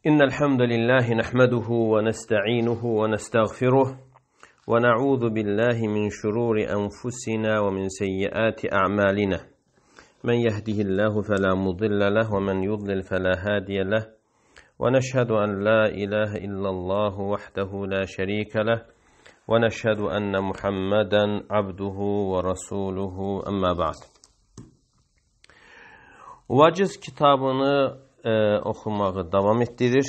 إن الحمد لله نحمده ونستعينه ونستغفره ونعوذ بالله من شرور أنفسنا ومن سيئات أعمالنا من يهده الله فلا مضل له ومن يضلل فلا هادي له ونشهد أن لا إله إلا الله وحده لا شريك له ونشهد أن محمدا عبده ورسوله أما بعد. Vaciz kitabını oxumağı davam etdirir.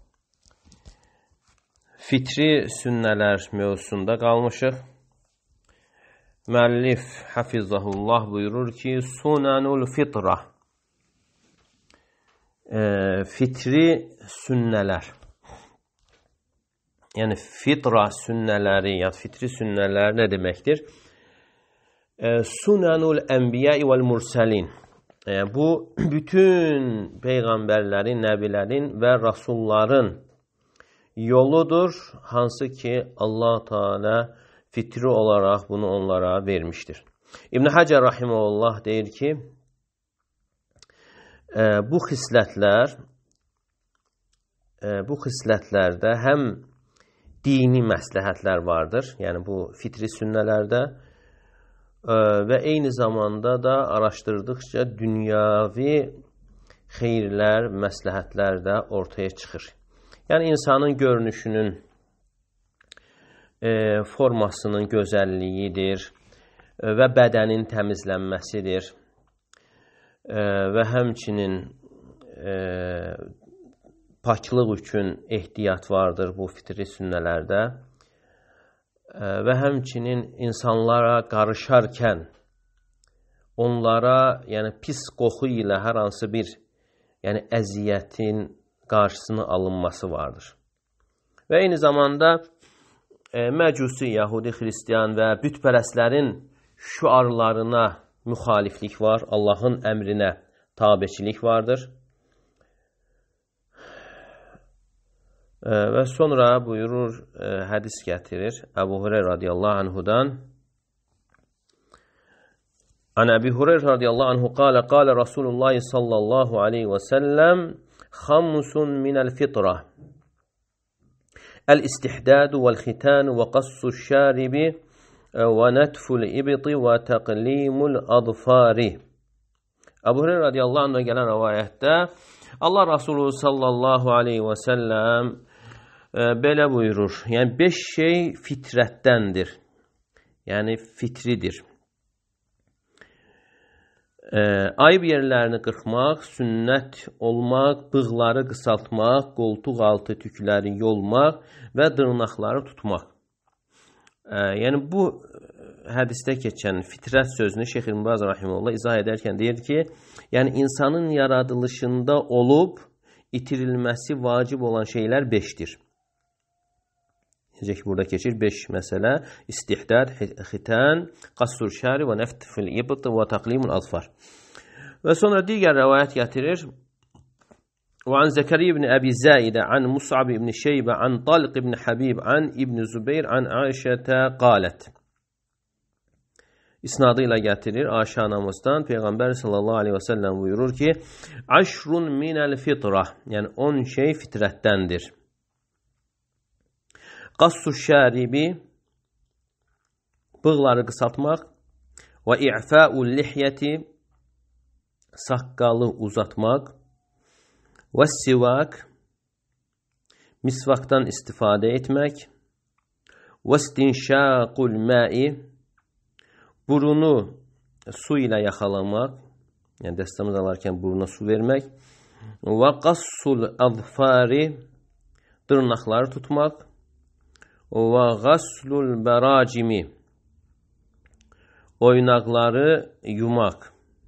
Fitri sünnələr mövzusunda qalmışıq. Müəllif Hafizahullah buyurur ki, Sunanul Fitra, fitri sünnələr. Yəni fitra sünnələri ya fitri sünnələr nə deməkdir? Sunanul Ənbiya vəl Mursalin. Bu, bütün peyğəmbərlərin, nəbilərin və rasulların yoludur, hansı ki, Allah Teala fitri olaraq bunu onlara vermişdir. İbn Həcər Rahiməhullah deyir ki, bu xislətlərdə həm dini məsləhətlər vardır, yəni bu fitri sünnələrdə, və eyni zamanda da araşdırdıqca dünyavi xeyirlər, məsləhətlər də ortaya çıxır. Yəni insanın görünüşünün formasının gözəlliyidir və bədənin təmizlənməsidir və həmçinin paklıq üçün ehtiyat vardır bu fitri sünnələrdə. Və həmçinin insanlara qarışarkən onlara, yəni pis qoxu ilə hər hansı bir əziyyətin qarşısını alınması vardır. Və eyni zamanda Məcusi, Yahudi, Xristiyan və bütpərəstlərin şüarlarına müxaliflik var, Allahın əmrinə tabeçilik vardır. Və sonra buyurur, hədis gətirir Əbu Hureyra radiyallahu anhudan. An Əbi Hureyra radiyallahu anhu qalə, qalə Rasulullah sallallahu aleyhi və səlləm, xamsun minəl fitra, əl-istihdadu vəl-xitanu və qassu şəribi və nətful ibti və təqlimul adfari. Əbu Hureyra radiyallahu anhu gələn rəvayətdə Allah Rasulü sallallahu aleyhi və səlləm belə buyurur, yəni 5 şey fitrətdəndir, yəni fitridir. Ayıb yerlərini qırxmaq, sünnət olmaq, bığları qısaltmaq, qoltuq altı tükləri yolmaq və dırnaqları tutmaq. Yəni bu hədisdə keçən fitrət sözünü Şeyx İbn Baz Rahiməhullah izah edərkən deyir ki, yəni insanın yaradılışında olub itirilməsi vacib olan şeylər 5'dir. Necə ki, burada keçir 5 məsələ: istihdad, xitan, qassur şəri və nəftfil ibt və təqlimul adfar. Və sonra digər rəvayət gətirir. Və an Zəkəriyyə ibn Əbi Zaidə, an Mus'ab ibn Şeybə, an Talq ibn Habib, an İbn Zübeyr, an Aişətə qalət. İsnadı ilə gətirir Aişə anamızdan. Peyğəmbər sallallahu aleyhi və səlləm buyurur ki, Aşrun minəl fitra, yəni 10 şey fitrətdəndir. Qassu şəribi, bığları qısaltmaq, və i'fa'ul lihyəti, saqqalı uzatmaq, və sivak, misvakdan istifadə etmək, və istinşaqul ma'i, burunu su ilə yaxalamaq, yəni dəstəmiz alarkən buruna su vermək, və qassul adfari, dırnaqları tutmaq, və qaslul bəracimi, oynaqları yumaq.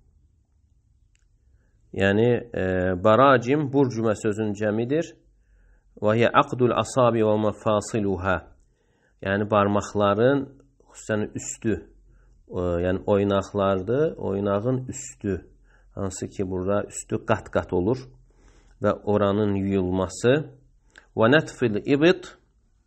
Yəni, bəracim, burcumə sözün cəmidir. Və hiyə aqdul asabi və məfasiluhə. Yəni, barmaqların, xüsusən üstü, yəni oynaqlardır, oynağın üstü. Hansı ki, burada üstü qat-qat olur və oranın yuyulması. Və nətfil ibit,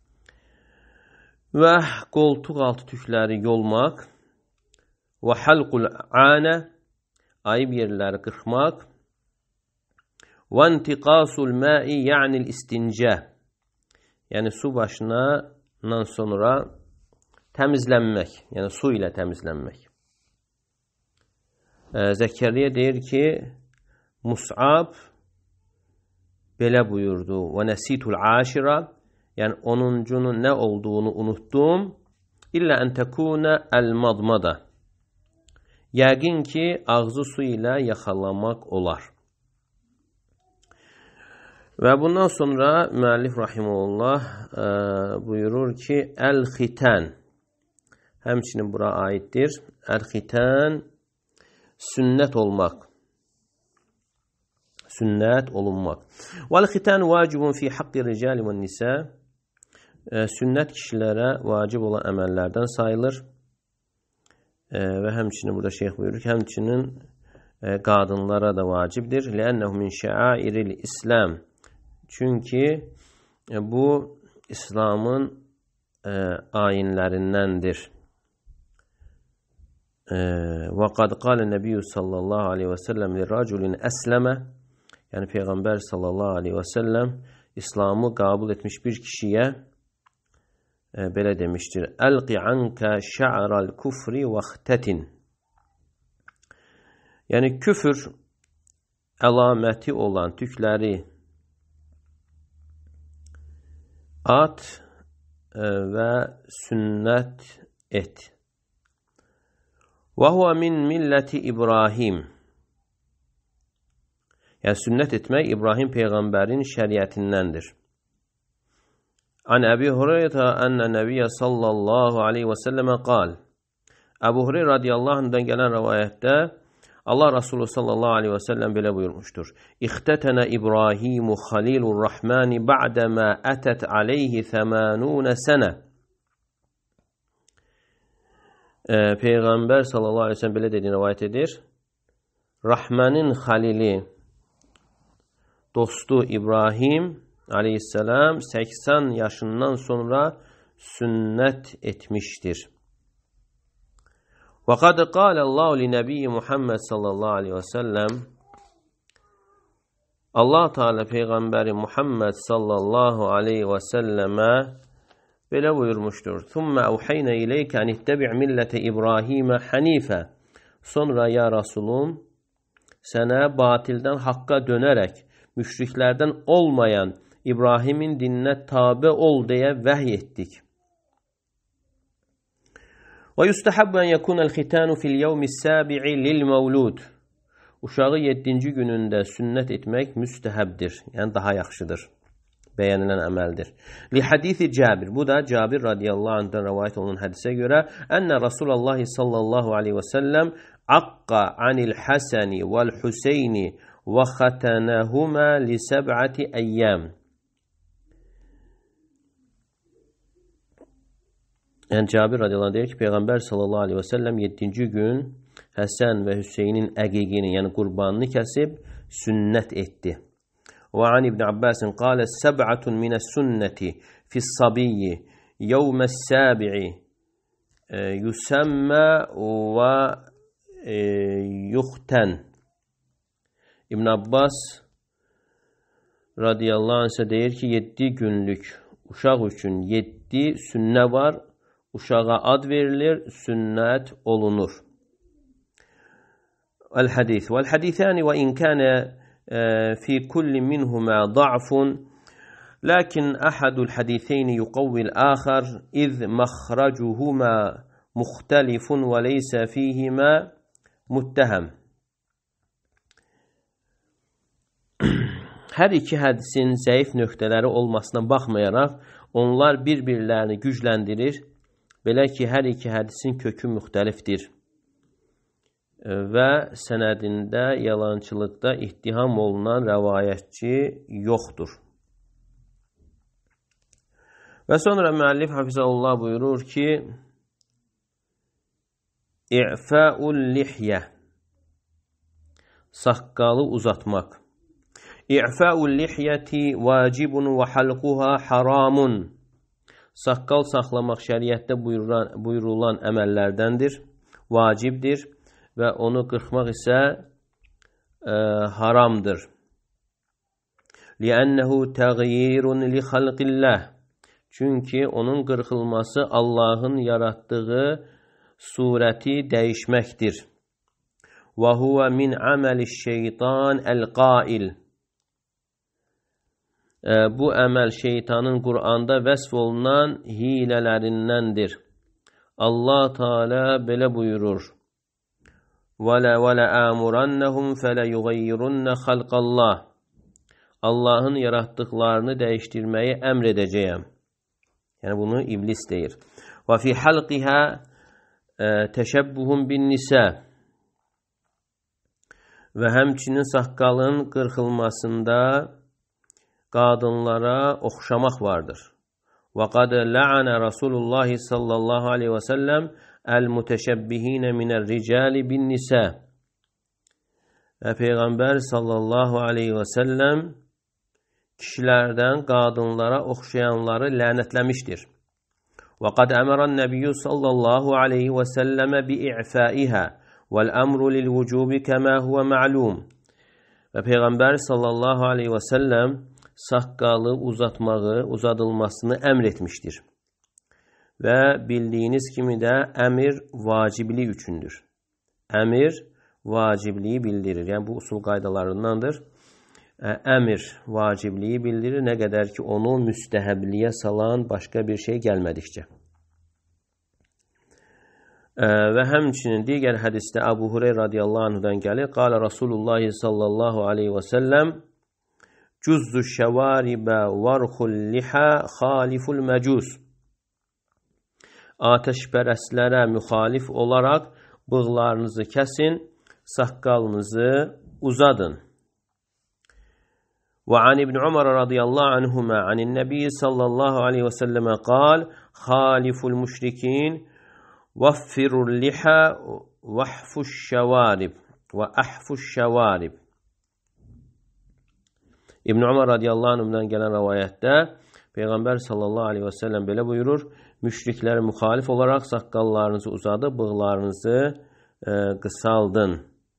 və qoltuq altı tükləri yolmaq, və halqul anə, ayıb yerləri qırxmaq, Və intiqasul ma'i ya'ni'l istinca. Yəni su başından sonra təmizlənmək, yəni su ilə təmizlənmək. Zəkəriyyə deyir ki, Mus'ab belə buyurdu. Və nəsitul aşira, yəni 10-cunun nə olduğunu unutdum. İllə ən təkuna əl-madmada. Yəqin ki, ağzı su ilə yaxalamaq olar. Və bundan sonra müəllif rahimehullah buyurur ki, əl-xitan, həmçinin bura aiddir. Əl-xitan, sünnət olmaq. Sünnət olunmaq. Vəl-xitan vacibun fi haqqi ricali və nisə. Sünnət kişilərə vacib olan əməllərdən sayılır. Və həmçinin burada şeyx buyurur ki, həmçinin qadınlara da vacibdir. Lənnəhu min şəairil İslam. Çünki bu İslamın ayinlərindəndir. Və qad qalə nəbiyyü sallallahu aleyhi və səlləm lirraculin əsləmə. Yəni Peyğəmbər sallallahu aleyhi və səlləm İslamı qəbul etmiş bir kişiyə belə demişdir. Əlqi ankə şa'ral kufri və xtətin. Yəni küfür əlaməti olan tükləri at və sünnət et. Və huvə min milləti İbrahim. Yəni sünnət etmək İbrahim Peyğəmbərin şəriətindəndir. An Əbi Hüreyrə ənə Nəbiyyə sallallahu aleyhi və səlləmə qal. Əbu Hüreyrə radiyallahu anhdan gələn rəvayətdə Allah Resulü sallallahu aleyhi və səlləm belə buyurmuşdur. İxtətənə İbrahimu Xalilur Rahmani ba'dəmə ətət aleyhi 80 sənə. Peyğəmbər sallallahu aleyhi və səlləm belə dediyini rəvayət edir. Rahmənin Xalili, dostu İbrahim aleyhisselam 80 yaşından sonra sünnət etmişdir. Və qad qalallahu li nəbiyyi Muhammed sallallahu aleyhi və səlləm. Allah Teala Peyğəmbəri Muhammed sallallahu aleyhi və səlləmə belə buyurmuşdur. Thumma awhayna ilayka an ittabi' millete İbrahimə hanifə. Sonra ya Rasulum, sənə batildən haqqa dönərək, müşriklərdən olmayan İbrahimin dininə tabe ol deyə vəhy etdik. Və yustahabbu an yakuna al-khitanu fil yawmi as-sabi'i lil-mawlud. Uşağı 7-ci günündə sünnət etmək müstəhəbdir, yəni daha yaxşıdır. Bəyənilən əməldir. Li hadisi Cabir, bu da Cabir radiyallahu anhdan rivayet olunan hədisə görə, ənə Rasulullah sallallahu aleyhi və səlləm aqqa anil Hasani vel Hüseyni və xatanahuma li 7 əyyam. Yəni Cabir radiyallahu anh deyir ki, Peyğəmbər sallallahu aleyhi və səlləm 7-ci gün Həsən və Hüseynin əqiqini, yəni qurbanını kəsib sünnət etdi. Və an İbn Abbasin qalə 7 minəs-sünnəti fis-sabiyyi yevməs-səbi'i yüsəmmə və yuxtən. İbn Abbas radiyallahu anh isə deyir ki, 7 günlük uşaq üçün 7 sünnə var. Uşağa ad verilir, sünnət olunur. El-hadis. Vel-hadisani ve in kana fi kulli minhuma da'fun, lakin ahadul hadisayni yuqawwi al-akhar iz makhrajuhuma mukhtalifun ve laysa fihima muttaham. Hər iki hədisin zəif nöqtələri olmasına baxmayaraq, onlar bir-birlərini gücləndirir. Belə ki, hər iki hədisin kökü müxtəlifdir və sənədində yalançılıqda ittiham olunan rəvayətçi yoxdur. Və sonra müəllif hafizəhullah buyurur ki, İ'fa'ul lihyə, saqqalı uzatmaq. İ'fa'ul lihyəti vacibun və halquha haramun. Saqqal saxlamaq şəriətdə buyurulan əməllərdəndir, vacibdir və onu qırxmaq isə haramdır. لِأَنَّهُ تَغْيِيرٌ لِخَلْقِ اللّٰهِ Çünki onun qırxılması Allahın yaratdığı surəti dəyişməkdir. وَهُوَ مِنْ عَمَلِ الشَّيْطَانِ الْقَائِلِ Bu əməl şeytanın Qur'anda vəsf olunan hilələrindəndir. Allah Teala belə buyurur. وَلَآمُرَنَّهُمْ فَلَيُغَيِّرُنَّ خَلْقَ اللّٰهِ Allahın yaratdıqlarını dəyişdirməyi əmr edəcəyəm. Yəni bunu iblis deyir. وَفِي حَلْقِهَا تَشَبُّهٌ بِالنِّسَاءِ Və həmçinin saqqalın qırxılmasında qadınlara oxşamaq vardır. وَقَدْ لَعَنَ رَسُولُ اللّٰهِ sallallahu aleyhi və səlləm el-müteşebbihine minel-ricali bin-nisa. Və Peyğəmbər sallallahu aleyhi və səlləm kişilərdən qadınlara oxşayanları lənətləmişdir. وَقَدْ أَمَرَ النَّبِيُّ sallallahu aleyhi və səlləmə bi-i'faiha وَالْأَمْرُ لِلْوُجُوبِ كَمَا هُوَ مَعْلُومٌ Və Peyğəmbər sallallahu aleyhi və səlləm saqqalı uzadılmasını əmr etmişdir. Və bildiyiniz kimi də əmir vaciblik üçündür. Əmir vacibliyi bildirir. Yəni bu usul qaydalarındandır. Əmir vacibliyi bildirir, nə qədər ki onu müstəhəbliyə salan başqa bir şey gəlmədikcə. Və həmçinin digər hədisdə Əbu Hureyra radiyallahu anhudan gəlir. Qalə Rasulullah sallallahu aleyhi və səlləm Cüzzü şəvaribə varxul lihə xaliful məcuz Ateşpərəstlərə müxalif olaraq bığlarınızı kəsin, saqqalınızı uzadın. Və an İbn Umar radiyallahu anhuma anin Nəbi sallallahu aleyhi və səlləmə qal xaliful müşrikin vaffirul lihə vahfuş şəvarib və əhfuş şəvarib İbn Umar radiyallahu anhumdan gələn rəvayətdə Peyğəmbər sallallahu aleyhi və səlləm belə buyurur, müşriklərə müxalif olaraq saqqallarınızı uzadıb, bığlarınızı qısaldın.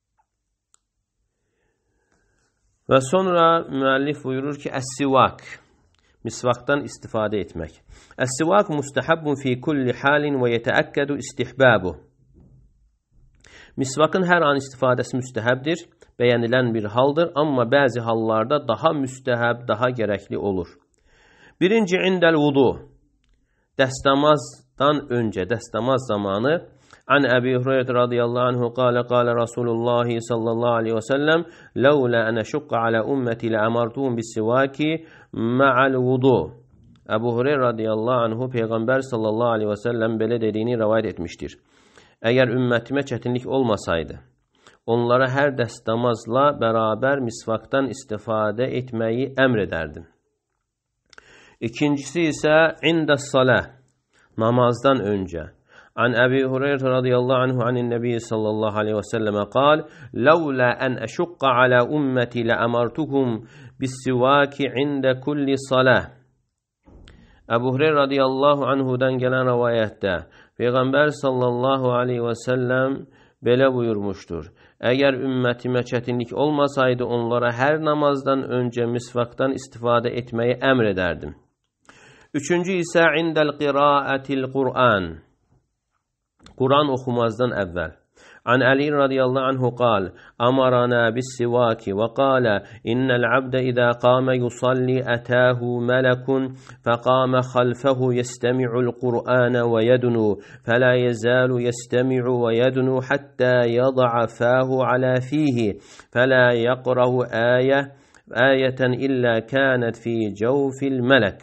Və sonra müəllif buyurur ki, əs-sivak, misvaqdan istifadə etmək. Əs-sivak müstəhəbbun fi kulli halin və yetəəkkədu istihbabu. Misvakın hər an istifadəsi müstəhəbdir, bəyənilən bir haldır, amma bəzi hallarda daha müstəhəb, daha gərəkli olur. Birinci, indəl vudu, dəstəmazdan öncə, dəstəmaz zamanı, an Əbi Hüreyrə radiyallahu anhu qalə Rasulullah sallallahu aleyhi və səlləm ləulə ənə şuqqa alə ümməti lə əmartuhum bis-sivaki ma'al vudu. Əbu Hüreyrə radiyallahu anhu Peyğəmbər sallallahu aleyhi və səlləm belə dediyini rəvayət etmişdir. Əgər ümmətimə çətinlik olmasaydı, onlara hər dəstəmazla bərabər misvaqdan istifadə etməyi əmr edərdim. İkincisi isə indəs-salah, namazdan öncə. An Əbi Hüreyrə radiyallahu anhu anin Nəbi sallallahu aleyhi və səlləmə qal, ləulə ən əşuqqa alə ümməti lə əmartuhum bis-sivaki ində kulli salah. Əbu Hüreyrə radiyallahu anhudan gələn rəvayətdə Peyğəmbər sallallahu aleyhi və səlləm belə buyurmuşdur. Əgər ümmətimə çətinlik olmasaydı, onlara hər namazdan öncə misvaqdan istifadə etməyi əmr edərdim. Üçüncü isə indəl qiraətil Qur'an. Quran oxumazdan əvvəl. An Ali radiyallahu anhu qal, amarana bis-sivaki və qalə, innəl abdə idə qamə yusalli ətəhu mələkun, fəqamə xalfəhu yəstəmi'ul Qur'anə və yədunu, fələ yəzəlu yəstəmi'u və yədunu, həttə yada'a fəhu alə fihi, fələ yəqrəhu əyətən illə kənət fi cəvfil mələk.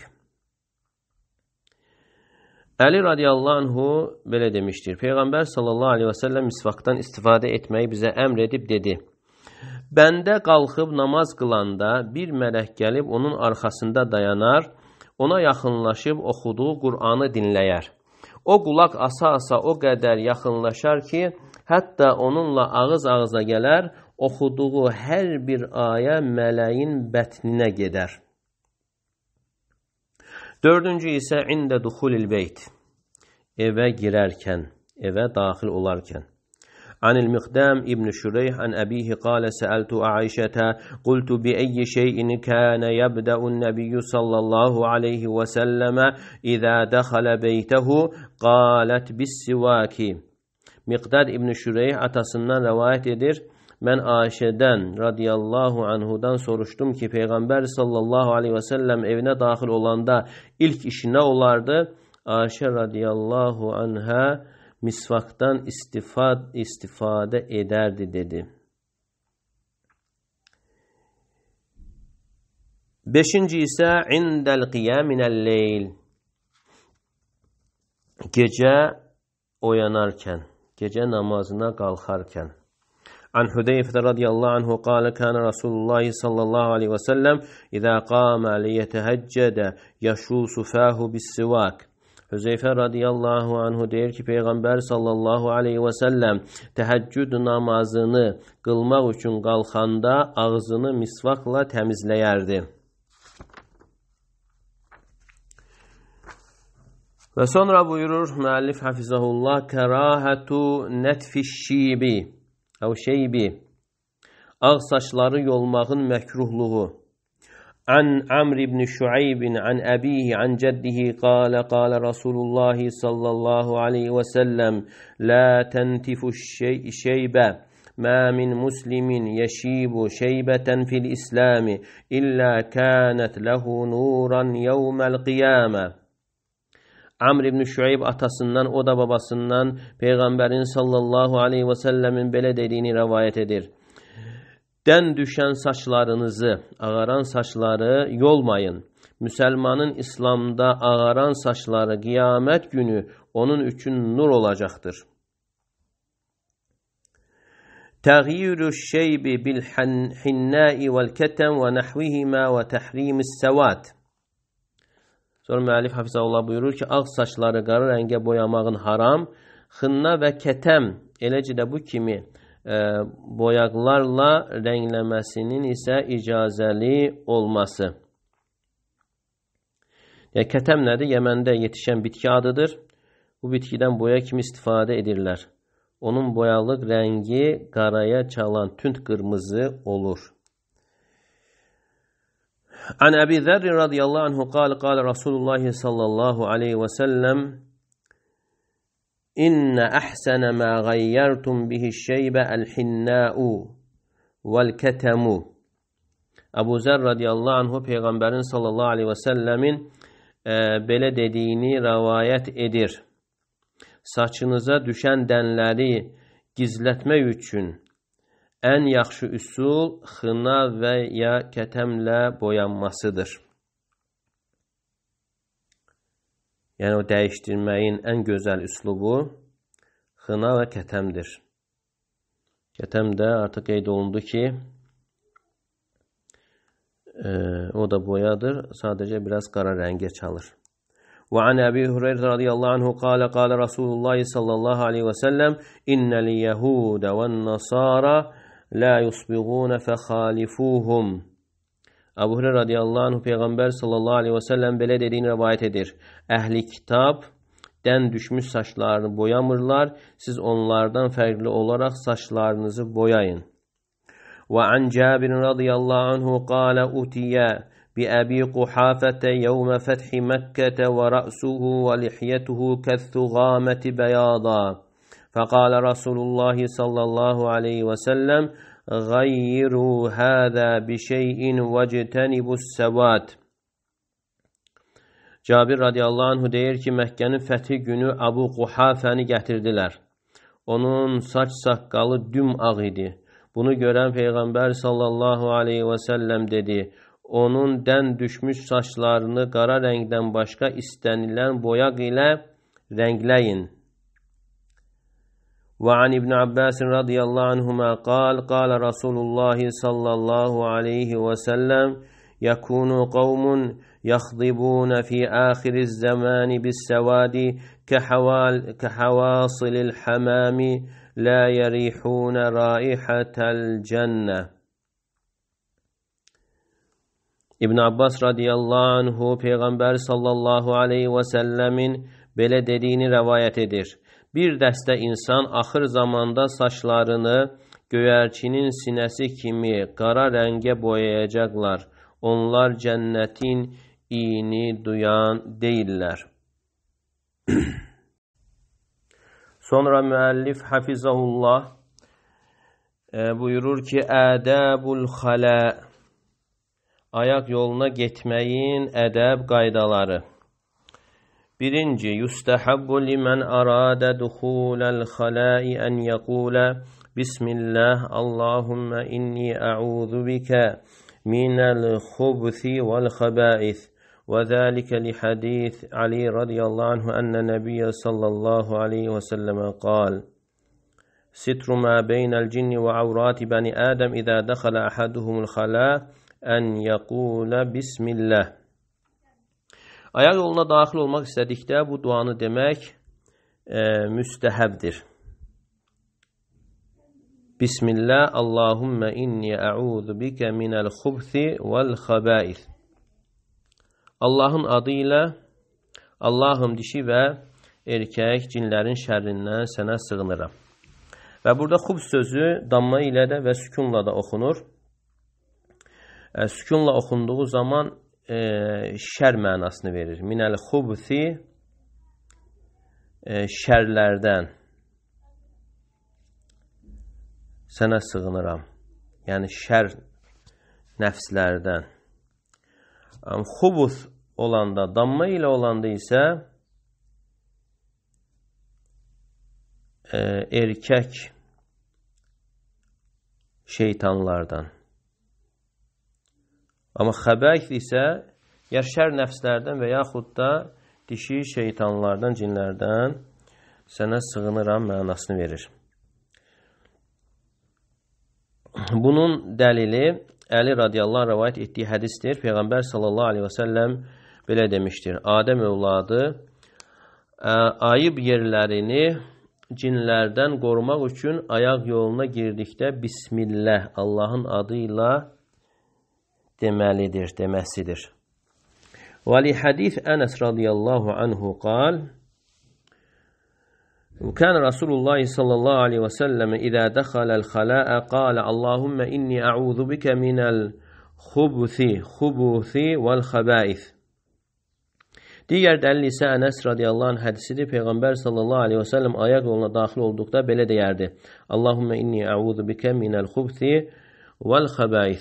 Əli radiyallahu anhu belə demişdir. Peyğəmbər sallallahu aleyhi və səlləm misvaqdan istifadə etməyi bizə əmr edib dedi. Bəndə qalxıb namaz qılanda bir mələk gəlib onun arxasında dayanar, ona yaxınlaşıb oxuduğu Qur'anı dinləyər. O qulaq asa-asa o qədər yaxınlaşar ki, hətta onunla ağız-ağıza gələr, oxuduğu hər bir ayə mələyin bətninə gedər. Dördüncü isə ində duxulil beyt, evə girərkən, evə daxil olarkən. عن المقدام ابن شريح عن أبيه قال سألت عائشة قلت بأي شيء كان يبدأ النبي صلى الله عليه وسلم إذا دخل بيته قالت بالسواك. Miqdad İbn Şüreyh atasından rivayet edir. Ben Ayşe'den radıyallahu anhudan soruştum ki Peygamber sallallahu aleyhi ve sellem evine dahil olanda ilk işi ne olardı? Ayşe radıyallahu anha misvaktan istifade ederdi dedi. 5. ise indel qiyam minel leyl. Gece oyanarken, gece namazına kalkarken. An Hudeyfe radıyallahu anhu قال كان رسول الله صلى الله عليه وسلم إذا قام ليتهجد يشوس فاه بالسواك. Hüzeyfe radıyallahu anhu der ki Peygamber sallallahu aleyhi ve sellem teheccüd namazını kılmak için kalkanda ağzını misvakla temizleyerdi. Ve sonra buyurur müellif hafizahullah kerahatu netfişşibi ev şeybi ağ saçları yolmağın mekruhluğu. An Amr ibn Şuayb an abihi an ceddihi qala Rasulullah sallallahu aleyhi ve sellem la tentifu şeybe ma min muslimin yeşibu şeybeten fil İslami illa kânet lehu nuran yevmel kıyâme. Amr ibn Şuayb atasından o da babasından Peygamberin sallallahu aleyhi ve sellemin böyle dediğini rivayet edir. Den düşen saçlarınızı, ağaran saçları yolmayın. Müslümanın İslam'da ağaran saçları kıyamet günü onun için nur olacaktır. Tagyiru şeybi bil hinnai vel ketem ve nahvihima ve tahrimis sevat. Sonra müellif hafizahullah buyurur ki ağ saçları qara rəngə boyamağın haram, xınna və kətəm eləcə də bu kimi boyaqlarla rəngləməsinin isə icazəli olması. Kətəm nədir? Yəməndə yetişən bitki adıdır. Bu bitkidən boya kimi istifadə edirlər. Onun boyalıq rəngi qaraya çalan tünd qırmızı olur. An Əbi Zərr radiyallahu anhu qala Rasulullah sallallahu aleyhi və səlləm İnne ahsene ma gayyertum bihi şeybe el-hinnâ'u vel-ketemu. Abu Zer radıyallahu anhu Peygamberin sallallahu aleyhi ve sellemin belə dediyini rivayet edir. Saçınıza düşen denləri gizlətmək üçün ən yaxşı üsul xına və ya kətəmlə boyanmasıdır. Yəni o dəyişdirməyin ən gözəl üslubu xına və kətəmdir. Kətəm də artıq qeyd olundu ki, o da boyadır, sadəcə biraz qara rəngə çalır. Və an Əbi Hüreyrə radiyallahu anhu qala Rasulullah sallallahu aleyhi və səlləm innəl yəhudə və nasara la yusbiğunə fəxalifuhum. Abu Hureyre radıyallahu anh Peygamber sallallahu aleyhi ve sellem belə dediğini rivayet edir. Ehli kitap den düşmüş saçlarını boyamırlar. Siz onlardan farklı olarak saçlarınızı boyayın. Ve an Cabir radıyallahu anhu qala utiya bi Abi Kuhafete yevme fethi Mekke'te ve ra'suhu ve lihyetuhu kethugameti beyada. Fekala Resulullah sallallahu aleyhi ve sellem غَيِّرُوا هَذَا بِشَيْءٍ وَجْتَنِبُوا السَّوَاتِ. Cabir radiyallahu anhu deyir ki, Məkkənin fəthi günü Abu Kuhafəni gətirdilər. Onun saç saqqalı dümağ idi. Bunu görən Peyğəmbər sallallahu aleyhi və səlləm dedi, onun dən düşmüş saçlarını qara rəngdən başqa istənilən boyaq ilə rəngləyin. وعن ابن عباس رضي الله عنهما قال رسول الله صلى الله عليه وسلم يكون قوم يخضبون في آخر الزمان بالسواد كحواصل الحمام لا يريحون رائحة الجنة. İbn Abbas radıyallahu anhu Peygamber sallallahu aleyhi ve sellemin belə dediğini rivayet edir. Bir dəstə insan axır zamanda saçlarını göyərçinin sinəsi kimi qara rəngə boyayacaqlar. Onlar cənnətin iyini duyan deyirlər. Sonra müəllif hafizahullah buyurur ki, ədəbul xalə, ayaq yoluna getməyin ədəb qaydaları. Birinci, yustəhabbu limən aradə duxuləl xaləi ən yəqulə Bismillah, Allahümmə inni ə'udhu bikə minəl xubthi vəl xəbəith. Və zəlikə li hadith Ali radiyallahu anhu ənə nəbiyyə sallallahu aleyhi və səlləmə qal Sitru mə beynəl cinni və avrati bəni Ədəm İzə dəxələ əhəduhumul xalə ən yəqulə Bismillah. Ayaq yoluna daxil olmaq istədikdə bu duanı demək müstəhəbdir. Bismillah, Allahümmə inni ə'udhu bikə minəl xubthi vəl xəbəith. Allahın adı ilə, Allahım dişi və erkək cinlərin şərrindən sənə sığınıram. Və burada xubs sözü damma ilə də və sükunla da oxunur. Sükunla oxunduğu zaman şər mənasını verir. Minəl xubthi şərlərdən sənə sığınıram. Yəni şər nəfslərdən. Xubus olanda, damma ilə olanda isə erkək şeytanlardan. Amma xəbəith isə ya şər nəfslərdən və yaxud da dişi şeytanlardan, cinlərdən sənə sığınıram mənasını verir. Bunun dəlili Əli radiyallahu anh rəvayət etdiyi hədisdir. Peyğəmbər sallallahu aleyhi və səlləm belə demişdir. Adəm övladı ayıb yerlərini cinlərdən qorumaq üçün ayaq yoluna girdikdə Bismillah, Allahın adıyla deməlidir, deməsidir. Və li hadis Ənəs radiyallahu anhu qal كان رسول الله صلى الله عليه وسلم إذا دخل الخلاء قال اللهم إني أعوذ بك من الخبث والخبائث. Digər dəlil isə Ənəs radiyallahu anh hədisidir. Peyğəmbər sallallahu aleyhi və səlləm ayaq yoluna daxil olduqda belə deyərdi. Allahümmə inni ə'udhu bikə minəl xubthi vəl xəbəith.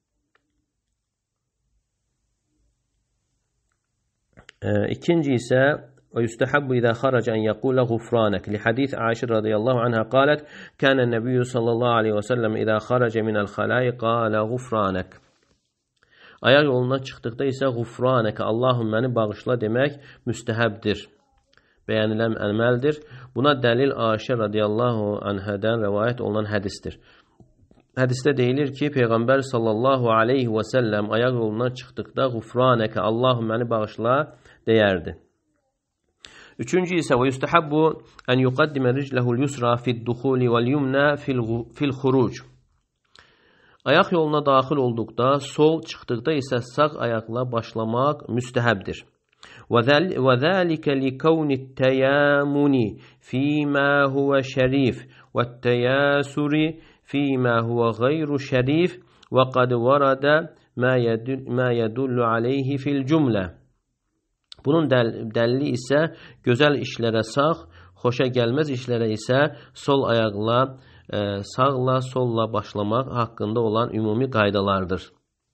İkinci isə ويستحب إذا خرج أن يقول غفرانك لحديث عائشة رضي الله عنها قالت كان النبي صلى الله عليه وسلم إذا خرج من الخلاء قال غفرانك. Ayaq yoluna çıxdıqda isə غفرانك, Allahım məni bağışla demək müstəhəbdir, bəyənilən əməldir. Buna dəlil Ayşə radiyallahu anhadan rəvayət olunan hədisdir. Hədisdə deyilir ki, Peyğəmbər sallallahu aleyhi və səlləm ayaq yoluna çıxdıqda غفرانك, Allahım məni bağışla deyərdi. Üçüncü isə və yustahabbu an yuqaddima rijlahu al-yusra fi ad-dukhul wal-yumna fi al-khuruj. Ayaq yoluna daxil olduqda, sol çıxdıqda isə sağ ayaqla başlamaq müstəhəbdir. Və zəlikə li kawni at-tayamuni fima huwa sharif və at-tayasuri fima huwa ghayru sharif və qad varada ma yadullu alayhi fil cümlə. Bunun dəlili isə gözəl işlərə sağ, xoşa gəlməz işlərə isə sol ayaqla, sağla, solla başlamaq haqqında olan ümumi qaydalardır.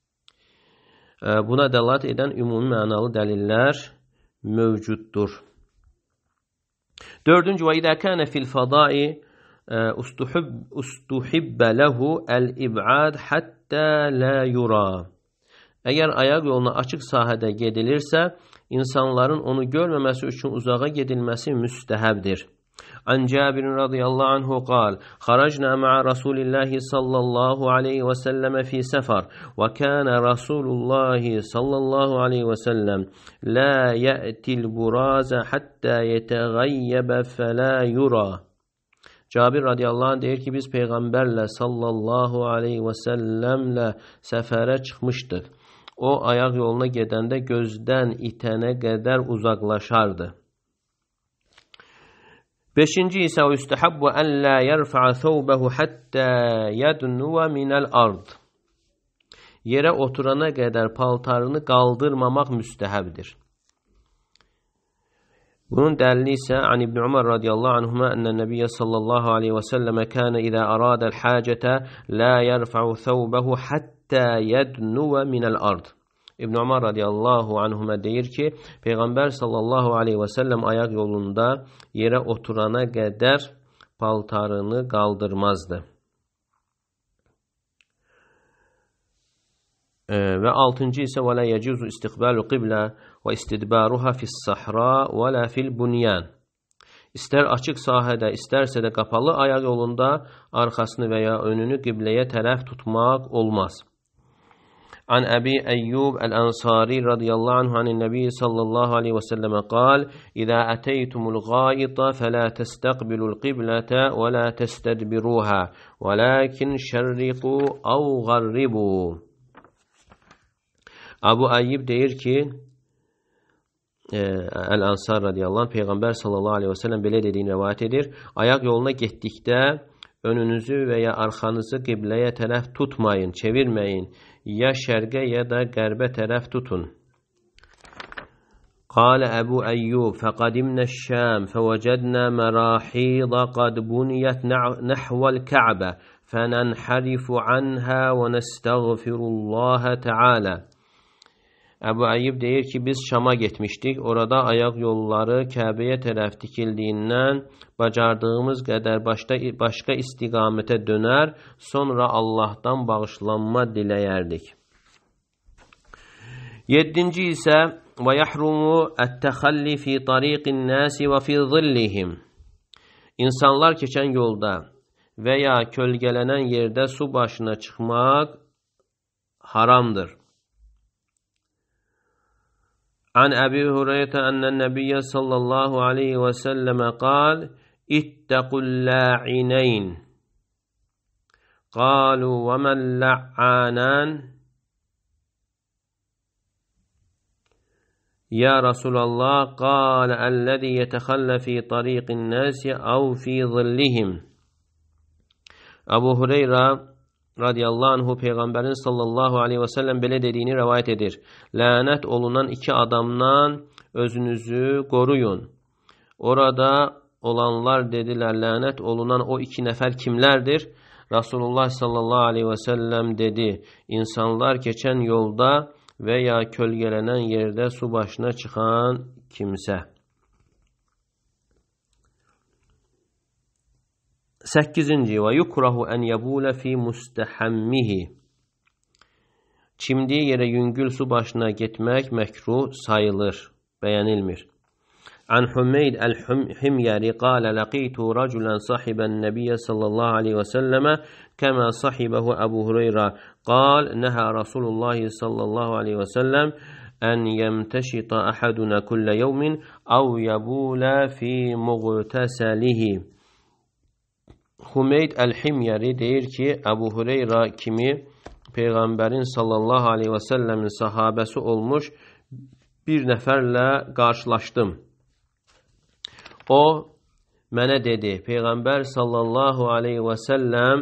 Buna dəlalət edən ümumi mənalı dəlillər mövcuddur. Dördüncü, və idə kənə fil fədai ustuhibbə ləhu əl-ib'ad həttə lə yura. Əgər ayaq yoluna açıq sahədə gedilirsə, insanların onu görməməsi üçün uzağa gedilməsi müstəhəbdir. An Cabirin radiyallahu anhu qal, xarajna ma'a Rasulillahi sallallahu aleyhi və səlləmə fi səfər və kənə Rasulullahi sallallahu aleyhi və səlləm la yətil burazə həttə yətəğəyyəbə fələ yura. Cabir radiyallahu anh deyir ki, biz Peyğəmbərlə sallallahu aleyhi və səlləmlə səfərə çıxmışdıq. O, ayaq yoluna gedəndə gözdən itənə qədər uzaqlaşardı. Beşinci isə o üstəhəbbu ən la yərfə'a thawbahu hatta yadnuwa minəl ard. Yerə oturana qədər paltarını qaldırmamaq müstəhəbdir. Bunun dəlili isə an İbn Umar radiyallahu anhuma ennən nəbiyyə sallallahu aleyhi və səlləmə kənə idə aradəl həcətə la yərfə'u thawbahu hatta yadnuwa minəl ard. İbn Umar radiyallahu anhuma deyir ki, Peyğəmbər sallallahu aleyhi və səlləm ayaq yolunda yerə oturana qədər paltarını qaldırmazdı. Və altıncı isə və la yecuzu istiqbalu qiblə və istidbaruha fis-sahra və la fil-bunyan. İstər açıq sahədə, istərsə də qapalı ayaq yolunda arxasını və ya önünü qibləyə tərəf tutmaq olmaz. An Əbi Əyyub Əl-Ənsari radiyallahu anhu anin Nəbi sallallahu aleyhi və səlləmə qal: İzə ətəytumul gâita fələ təstəqbilul qiblətə və la təstədbiruhə və lakin şərriqu əv qarribu. Abu Ayyub deyir ki, Əl-Ansar radiyallahu anh, Peyğəmbər sallallahu aleyhi və səlləm belə dediyini rəvayət edir. Ayaq yoluna getdikdə önünüzü və ya arxanızı qibləyə tərəf tutmayın, çevirməyin. Ya şərqə ya da qərbə tərəf tutun. Qalə Əbu Əyyub fəqadimnəş-Şam fəvəcədnə mərahida qad buniyət nəhvəl Kə'bə fənənhərifu anhə və nəstəğfirullaha təalə. Əbu Əyyub deyir ki, biz Şama getmişdik. Orada ayaq yolları Kəbəyə tərəf tikildiyindən bacardığımız qədər başqa istiqamətə dönər, sonra Allahdan bağışlanma diləyərdik. Yeddinci isə və yəhrumu ət-təxalli fi tariqin nəsi və fi zillihim. İnsanlar keçən yolda və ya kölgələnən yerdə su başına çıxmaq haramdır. An Əbi Hüreyrə ənnən Nəbiyyə sallallahu aleyhi və səlləmə qal: İttəqul la'inayn. Qalu və mən la'anan? Ya Rasulallah, qalə əlləzi yətəxallə fi tariqin nəsi əv fi zillihim. Abu Hüreyrə radiyallahu anhu Peyğəmbərin sallallahu aleyhi və səlləm belə dediyini rəvayət edir. Lənət olunan iki adamdan özünüzü qoruyun. Orada olanlar dedilər, lənət olunan o iki nəfər kimlərdir? Rasulullah sallallahu aleyhi və səlləm dedi, insanlar keçən yolda və ya kölgələnən yerdə su başına çıxan kimsə. 8-ci və yukrahu ən yəbulə fi müstəhəmmihi. Çimdiyi yerə yüngül su başına getmək məkruh sayılır, bəyənilmir. An Hümeyd əl-Himyəri qalə ləqitu rəculən sahibən nəbiyyə sallallahu aleyhi və səlləmə kəmə sahibəhu Əbu Hüreyrə qal nəhə Rasulullah sallallahu aleyhi və səlləm ən yəmtəşita əhədunə kullə yevmin əv yəbulə fi muğtəsəlihi. Hümeyd əl-Himyəri deyir ki, Əbu Hüreyrə kimi Peyğəmbərin sallallahu aleyhi və səlləmin sahabəsi olmuş bir nəfərlə qarşılaşdım. O mənə dedi, Peyğəmbər sallallahu aleyhi və səlləm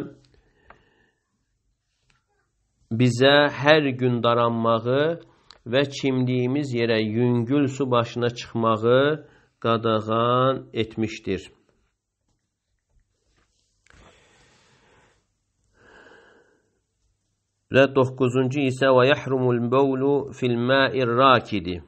bizə hər gün daranmağı və çimdiyimiz yerə yüngül su başına çıxmağı qadağan etmişdir. Və 9-cu isə və yəhrumul bəvlu fil mə'ir rakidi.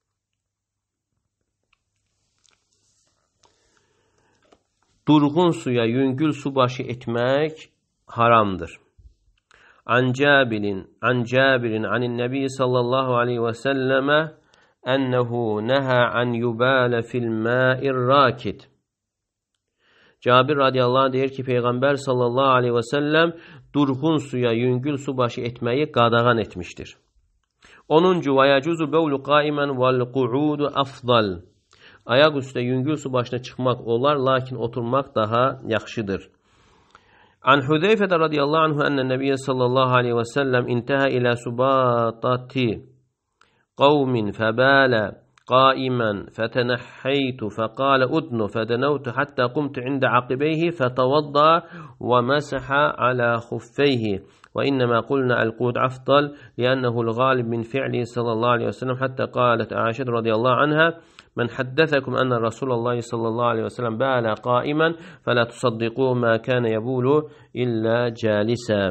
Durğun suya yüngül su başı etmək haramdır. An Cabirin anin Nəbi sallallahu aleyhi və səlləmə ənəhu nəhə an yubələ fil mə'ir rakid. Cabir radiyallahu anh deyir ki, Peyğəmbər sallallahu aleyhi və səlləm durğun suya yüngül su başı etməyi qadağan etmişdir. 10-cu və yəcuzu bəvlu qaimən vəl-qu'udu afdal. Ayaq üstə yüngül su başına çıxmaq olar, lakin oturmaq daha yaxşıdır. An Hüzeyfədə radiyallahu anhu ənnə Nəbiyyə sallallahu aleyhi və səlləm intəhə ilə subatati qavmin fəbələ قائما فتنحيت فقال أدن فدنوت حتى قمت عند عقبيه فتوضأ ومسح على خفيه وإنما قلنا القود أفضل لأنه الغالب من فعله صلى الله عليه وسلم حتى قالت عائشة رضي الله عنها من حدثكم أن رسول الله صلى الله عليه وسلم بال قائما فلا تصدقوا ما كان يبول إلا جالسا.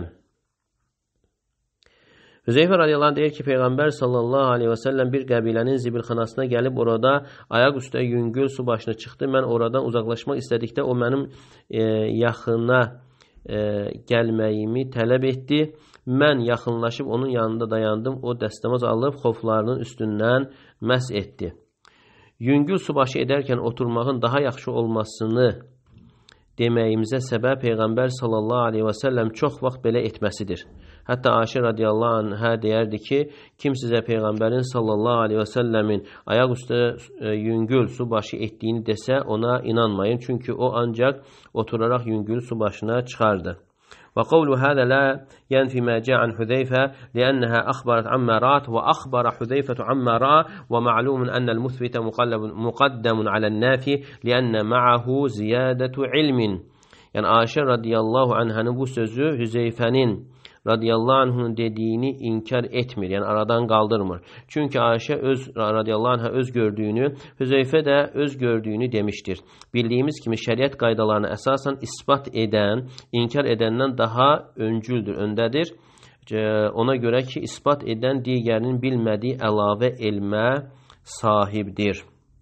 Hüzeyfə radiyallahu anh deyir ki, Peyğəmbər sallallahu aleyhi və səlləm bir qəbilənin zibilxanasına gəlib orada ayaq üstə yüngül su başına çıxdı. Mən oradan uzaqlaşmaq istədikdə o mənim yaxına gəlməyimi tələb etdi. Mən yaxınlaşıb onun yanında dayandım. O dəstəmaz alıb xoflarının üstündən məhs etdi. Yüngül su başı edərkən oturmağın daha yaxşı olmasını deməyimizə səbəb Peyğəmbər sallallahu aleyhi və səlləm çox vaxt belə etməsidir. Hətta Ayşə radiyallahu anhə deyərdi ki, kim sizə Peyğəmbərin sallallahu aleyhi və səlləmin ayaq üstə yüngül su başı etdiyini desə, ona inanmayın. Çünki o ancaq oturaraq yüngül su başına çıxardı. وقول هذا لا ينفي ما جاء عن حذيفة لأنها أخبرت عما رأت وأخبر حذيفة عما رأى ومعلوم أن المثبت مقدم على النافي لأن معه زيادة علم. Yəni Ayşə radiyallahu anhənin bu sözü Hüzeyfənin radiyallahu anh'ın dediyini inkar etmir. Yəni aradan qaldırmır. Çünki Ayşə radiyallahu anh'a öz gördüyünü, Hüzeyfə də öz gördüyünü demişdir. Bildiyimiz kimi şəriət qaydalarına əsasən isbat edən, inkar edəndən daha öncüldür, öndədir. Ona görə ki, isbat edən digərinin bilmədiyi əlavə elmə sahibdir.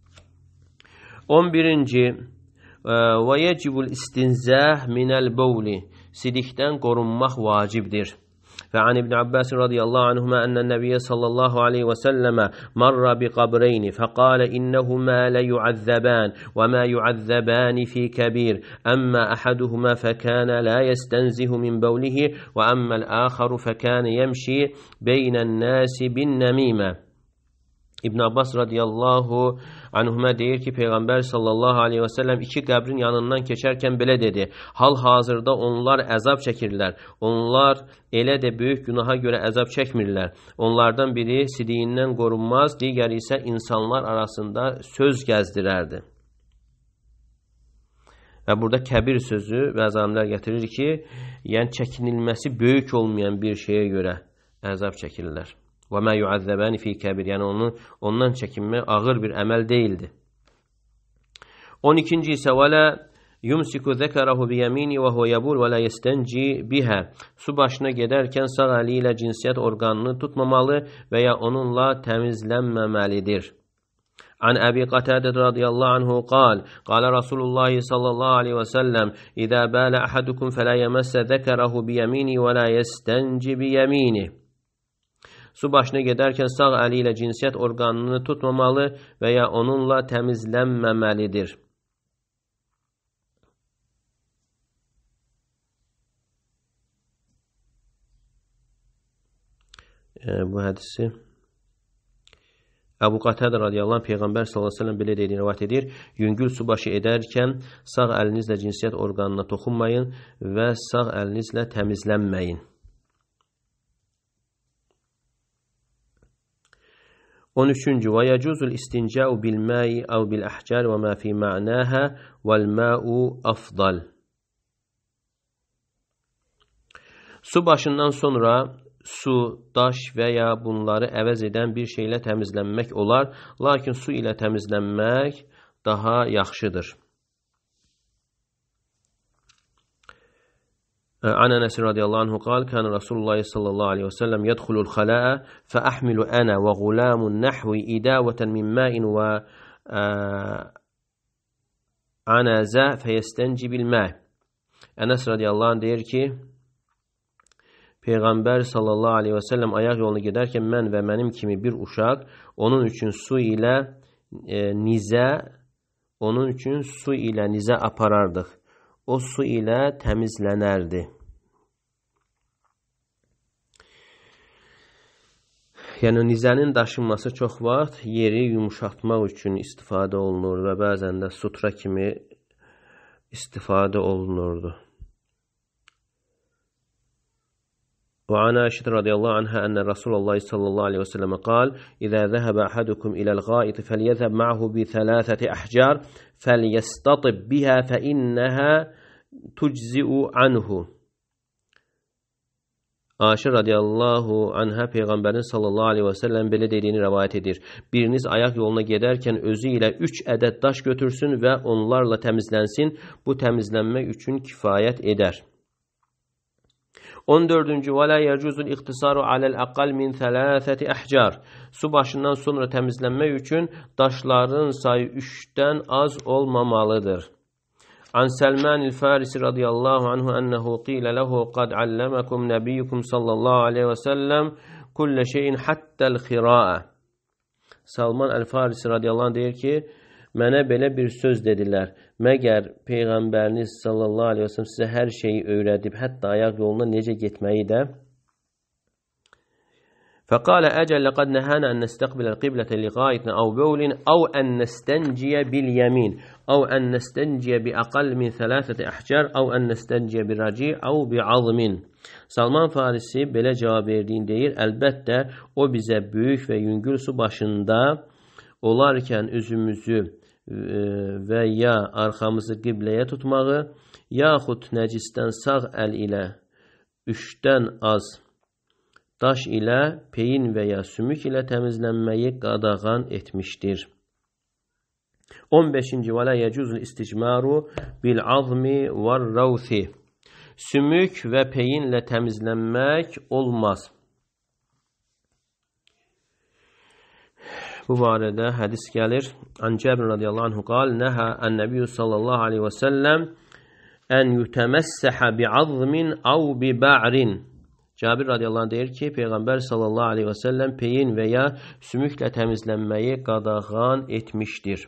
11-ci və yecibul istinzah minəl bawli, sidikdən qorunmaq vacibdir. فعن ابن عباس رضي الله عنهما أن النبي صلى الله عليه وسلم مر بقبرين فقال إنهما ليعذبان وما يعذبان في كبير أما أحدهما فكان لا يستنزه من بوله وأما الآخر فكان يمشي بين الناس بالنميمة. İbn Abbas radiyallahu anhuma deyir ki, Peyğəmbər sallallahu aleyhi və səlləm iki qəbrin yanından keçərkən belə dedi: hal-hazırda onlar əzab çəkirlər. Onlar elə də böyük günaha görə əzab çəkmirlər. Onlardan biri sidiyindən qorunmaz, digəri isə insanlar arasında söz gəzdirərdi. Və burada kəbir sözü bəzi alimlər gətirir ki, yəni çəkinilməsi böyük olmayan bir şeyə görə əzab çəkirlər. Və mə yuəzzəbəni fi kəbir, yəni ondan çəkinmək ağır bir əməl deyildi. 12-ci isə və lə yumsiku zəkərəhu biyəmini və huvə yəbul və lə yestənci bihə, su başına gedərkən sağ əli ilə cinsiyyət orqanını tutmamalı və ya onunla təmizlənməməlidir. عن أبي قتادة رضي الله عنه قال قال رسول الله صلى الله عليه وسلم إذا بال أحدكم فلا يمس ذكره بيمينه ولا يستنجي بيمينه. Su başına gedərkən sağ əli ilə cinsiyyət orqanını tutmamalı və ya onunla təmizlənməməlidir. Bu hədisi Əbu Qatadə radiyallahu anh Peyğəmbər sallallahu aleyhi ve sellem belə dediyini rivayet edir. Yüngül su başı edərkən sağ əlinizlə cinsiyyət orqanına toxunmayın və sağ əlinizlə təmizlənməyin. 13-cü və yəcuzul istinca'u bil ma'i aw bil ahcar və ma fi ma'naha vel ma'u afdal. Su başından sonra su, daş və ya bunları əvəz edən bir şeylə təmizlənmək olar, lakin su ilə təmizlənmək daha yaxşıdır. عن أنس رضي الله عنه قال كان رسول الله صلى الله عليه وسلم يدخل الخلاء فأحمل أنا وغلام نحو إداوة من ماء وعنزة فيستنجي بالماء. Ənes radiyallahu anh deyir ki, Peyğəmbər sallallahu aleyhi və səlləm ayaq yolunu gedərkən mən və mənim kimi bir uşaq onun üçün su ilə nizə aparardıq. O su ilə təmizlənərdi. Yəni nizənin daşınması çox vaxt yeri yumuşatmaq üçün istifadə olunur və bəzən də sutra kimi istifadə olunurdu. وعن عائشة رضي الله عنها أن رسول الله صلى الله عليه وسلم قال إذا ذهب أحدكم إلى الغائط فليذهب معه ب3 أحجار فليستطب بها فإنها تجزئ عنه. Ayşə radiyallahu anhə Peyğəmbərin sallallahu aleyhi və səlləm belə dediyini rəvayət edir. Biriniz ayaq yoluna gedərkən özü ilə 3 ədəd daş götürsün və onlarla təmizlənsin. Bu təmizlənmək üçün kifayət edər. 14-cü və la yəcuzul iqtisaru aləl aqal min 3 ahcar. Su başından sonra təmizlənmək üçün daşların sayı 3-dən az olmamalıdır. عن سلمان الفارسي رضي الله عنه أنه قيل له قد علمكم نبيكم صلى الله عليه وسلم كل شيء حتى الخراءة. Salman el-Farisi radiyallahu anh deyir ki, mənə belə bir söz dedilər. Məgər Peyğəmbəriniz sallallahu aleyhi ve sellem sizə hər şeyi öyrədib, hətta ayaq yoluna necə getməyi də. فقال أجل لقد نهانا أن نستقبل القبلة لغائط أو بول أو أن نستنجي باليمين أو أن نستنجي بأقل من 3 أحجار أو أن نستنجي بالرجيع أو بعظم. Salman Farisi belə cavab verdiyin deyir, əlbəttə o bizə böyük və yüngül su başında olarkən üzümüzü və ya arxamızı qibləyə tutmağı, yaxud nəcisdən sağ əl ilə 3-dən az daş ilə, peyin və ya sümük ilə təmizlənməyi qadağan etmişdir. 15-ci və la yəcuzul isticmaru bil azmi var rawthi. Sümük və peyinlə təmizlənmək olmaz. Bu barədə hədis gəlir. An Cəbir radiyallahu anhu qal, nəhə ən-nəbiyyü sallallahu aleyhi və səlləm ən yutəməssəhə bi azmin av bi ba'rin. Cabir radiyallahu anh deyir ki, Peyğəmbər sallallahu aleyhi və səlləm peyin və ya sümüklə təmizlənməyi qadağan etmişdir.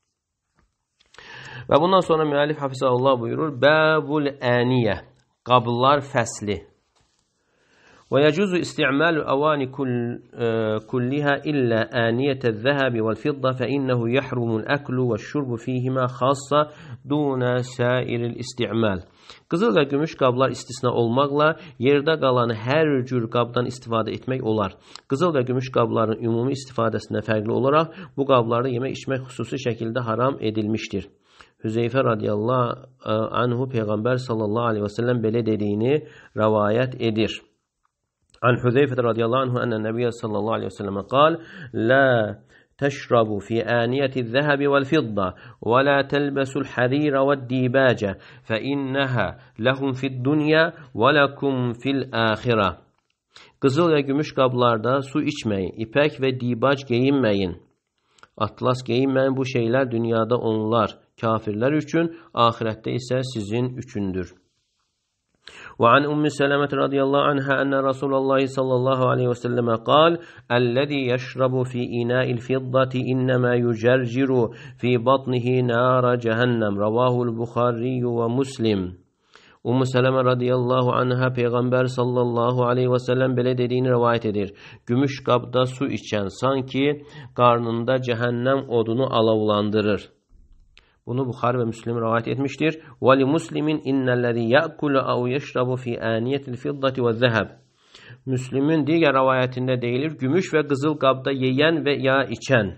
Və bundan sonra müəllif hafizəhullah buyurur, Bəbul əniyyə, qablar fəsli. Və yəcuzu isti'malu avani kullihə illə əniyyətə zəhəbi vəl-fidda fəinnəhu yəhrumul əklu və şurbu fihimə xassa dunə səiril isti'mal. Qızıl və gümüş qablar istisna olmaqla yerdə qalan hər cür qabdan istifadə etmək olar. Qızıl və gümüş qabların ümumi istifadəsində fərqli olaraq bu qabları yemək içmək xüsusi şəkildə haram edilmişdir. Hüzeyfə radiyallahu anhu Peyğəmbər sallallahu aleyhi və səlləm belə dediyini rəvayət edir. An Hüzeyfə radiyallahu anhu ənə nəbiyyə sallallahu aleyhi və səlləmə qal, Lə تشربوا في آنية الذهب والفضة ولا تلبسوا الحرير والديباج فإنها لهم في الدنيا ولكم في الآخرة. Qızıl və gümüş qablarda su içməyin, ipək və dibac geyinməyin, atlas geyinməyin. Bu şeylər dünyada onlar, kafirlər üçün, ahirətdə isə sizin üçündür. وعن أم سلمة رضي الله عنها أن رسول الله صلى الله عليه وسلم قال الذي يشرب في إناء الفضة إنما يجرجر في بطنه نار جهنم. رواه البخاري ومسلم. Sələmə radiyallahu anhə Peyğəmbər sallallahu aleyhi və səlləm belə dediyini rəvayət edir. Gümüş qabda su içən sanki qarnında cəhənnəm odunu alovlandırır. Bunu Buxari və Müslim rəvayət etmişdir. وَلِ مُسْلِمٍ إِنَّ الَّذِي يَأْكُلَ أَوْ يَشْرَبُ فِي آنِيَةِ الْفِضَّةِ وَالذَّهَبِ. Müslimin digər rəvayətində deyilir, gümüş və qızıl qabda yeyən və ya içən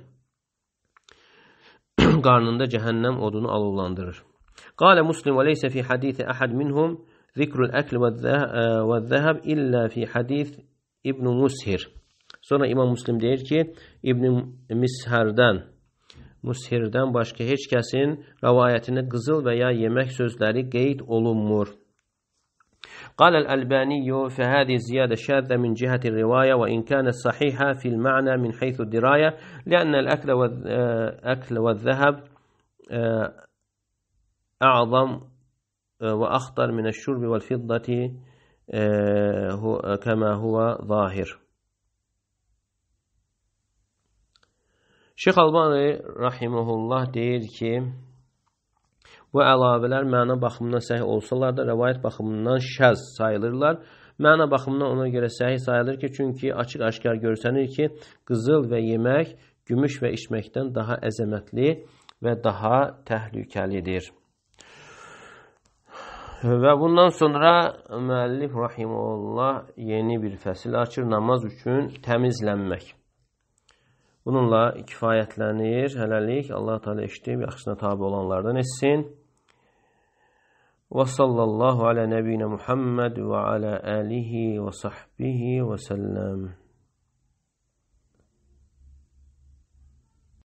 qarnında cəhənnəm odunu alovlandırır. قال مسلم وليس في حديث أحد منهم ذكر الأكل والذهب إلا في حديث ابن مسهر. Sonra İmam Müslim deyir ki, Mushirdən başqa heç kəsin rəvayətində qızıl və ya yemək sözləri qeyd olunmur. قال الألباني فهذه زيادة شاذة من جهة الرواية وإن كانت صحيحة في المعنى من حيث الدراية لأن الأكل والذهب أعظم وأخطر من الشرب والفضة كما هو ظاهر. Şeyx Albani rahimehullah deyir ki, bu əlavələr məna baxımından səhih olsalar da rəvayət baxımından şəz sayılırlar. Məna baxımından ona görə səhih sayılır ki, çünki açıq-aşkar görsənir ki, qızıl və yemək gümüş və içməkdən daha əzəmətli və daha təhlükəlidir. Və bundan sonra müəllif rahimehullah yeni bir fəsil açır, namaz üçün təmizlənmək. Bununla kifayətlənir hələlik. Allah Teala eşidib yaxşısına tabe olanlardan etsin. Və sallallahu alə nəbiyinə Muhammed və alə alihi və sahbihi və səlləm.